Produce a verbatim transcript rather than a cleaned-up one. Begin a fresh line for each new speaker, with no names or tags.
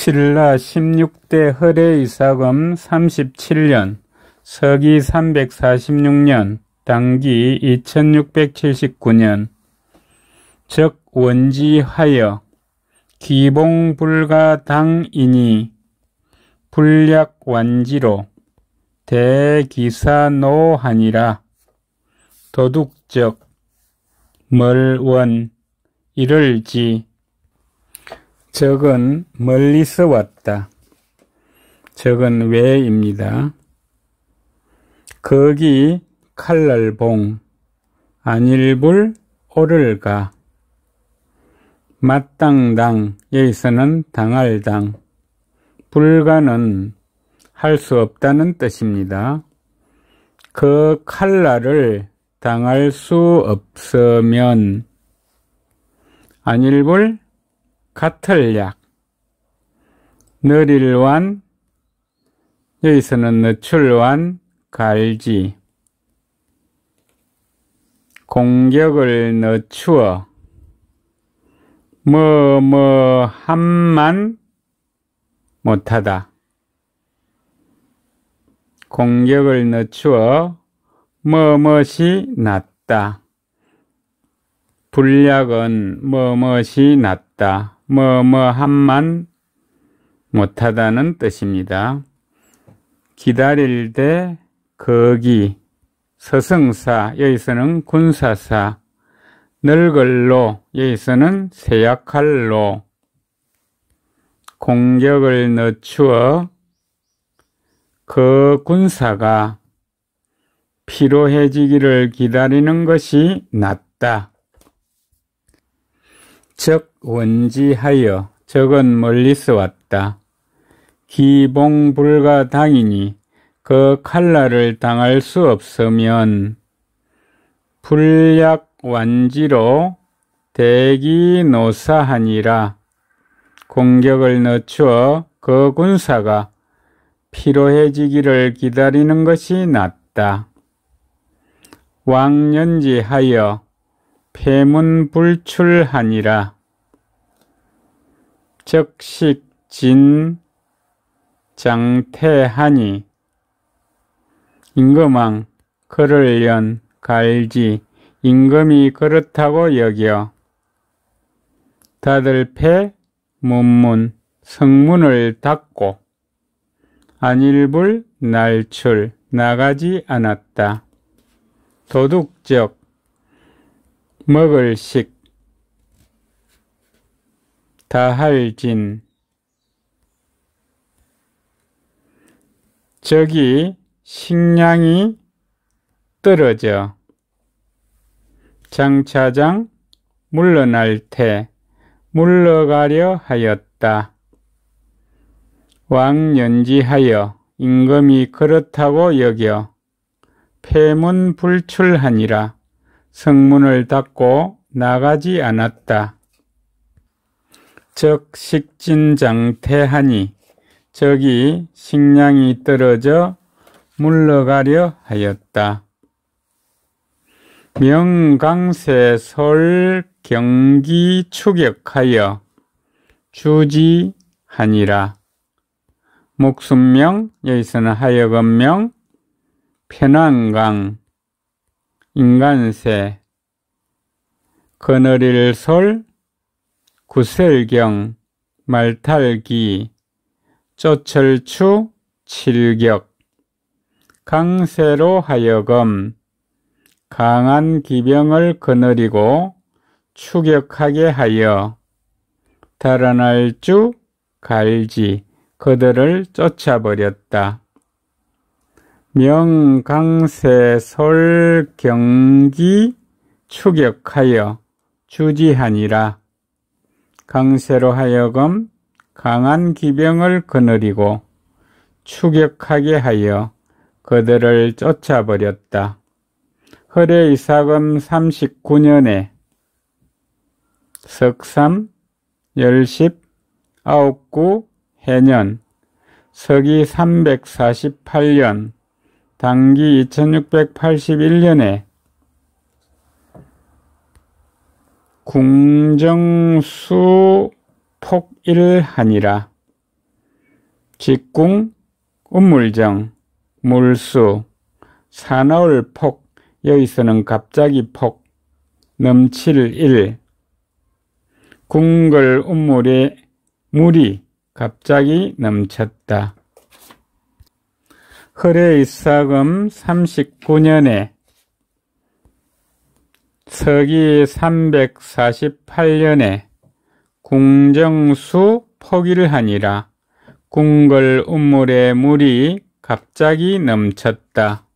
신라 십육 대 허례이사금 삼십칠 년, 서기 삼백사십육 년, 당기 이천육백칠십구 년, 즉 원지하여 기봉불가당이니 불약완지로 대기사노하니라. 도둑적 멀원 이를지. 적은 멀리서 왔다. 적은 왜입니다. 거기 칼날봉 안일불 오를가. 마땅당 여기서는 당할당, 불가는 할 수 없다는 뜻입니다. 그 칼날을 당할 수 없으면 안일불 같을약, 너릴완 여기서는 너출완 갈지. 공격을 늦추어 뭐뭐 함만 못하다. 공격을 늦추어 뭐뭇이 낫다. 불약은 뭐뭇이 낫다. 뭐뭐함만 못하다는 뜻입니다. 기다릴 때 거기, 서승사 여기서는 군사사, 늙을로 여기서는 세약할로. 공격을 늦추어 그 군사가 피로해지기를 기다리는 것이 낫다. 즉 원지하여, 적은 멀리서 왔다. 기봉불가당이니 그 칼날을 당할 수 없으면 불약완지로 대기노사하니라. 공격을 늦추어 그 군사가 피로해지기를 기다리는 것이 낫다. 왕년지하여 폐문불출하니라. 적식진 장태하니 임금왕 그를 연 갈지. 임금이 그렇다고 여겨 다들패 문문 성문을 닫고 안일불 날출 나가지 않았다. 도둑적 먹을식 다할진. 적이 식량이 떨어져 장차장 물러날 테 물러가려 하였다. 왕연지하여 임금이 그렇다고 여겨 폐문불출하니라. 성문을 닫고 나가지 않았다. 적 식진장태하니 적이 식량이 떨어져 물러가려 하였다. 명강세 솔 경기 추격하여 주지하니라. 목숨명 여기서는 하여금명, 편안강 인간세, 거느릴 솔 구설경 말탈기, 쪼철추 칠격. 강세로 하여금 강한 기병을 거느리고 추격하게 하여 달아날 주 갈지 그들을 쫓아버렸다. 명강세 솔 경기 추격하여 주지하니라. 강세로 하여금 강한 기병을 거느리고 추격하게 하여 그들을 쫓아버렸다. 허례이사금 삼십구 년에 석삼 열십 아홉구 해년 서기 삼백사십팔 년 당기 이천육백팔십일 년에 궁정수 폭일하니라. 직궁, 운물정, 물수, 사나울 폭, 여기서는 갑자기 폭, 넘칠 일, 궁궐 운물에 물이 갑자기 넘쳤다. 허례이사금 삼십구 년에 서기 삼백사십팔 년에 궁정수 포기를 하니라. 궁궐 운물에 물이 갑자기 넘쳤다.